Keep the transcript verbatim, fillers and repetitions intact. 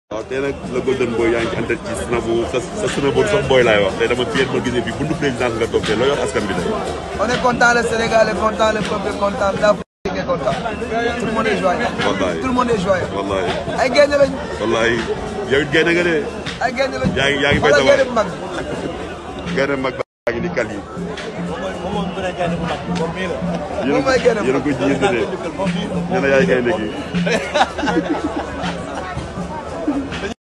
waaw tey nag la Golden Boy yaa ngi ci antenne ci Snabo sa sa Snabo sax booy laay wax tey dama fier ma gisee fii bundu présidence nga toog tey loo yor askan bi tey. On est content, le Sénégal est content, le peuple est content, l'Afrique est content. Tout le monde est joyeux. wallaay Tout le monde est joyeux. wallaay. ay génn lañ. wallaay yow it génne nga de. ay génn lañ. yaa ngi yaa ngi béy wala sa génn bu mag. génne mag baa ngi ni kal yi. moom mooy génn bu mag yéen a ko ji yéen a ko ji yéen a yaay génne gi.